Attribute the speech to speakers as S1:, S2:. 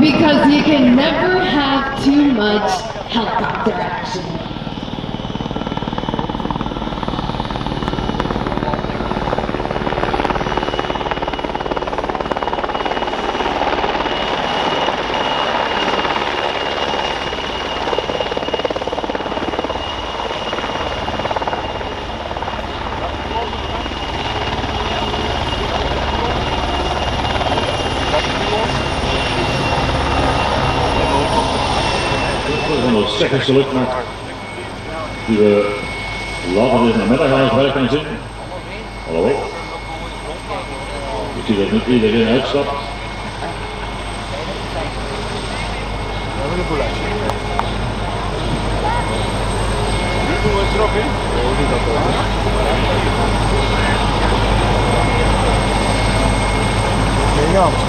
S1: because you can never have too much helicopter action.
S2: Czech geluk nog die we later deze namiddag aan het werk gaan zien. Hallo. Ik zie dat niet iedereen uitstapt.
S3: Nu doen we het erop in. Ja,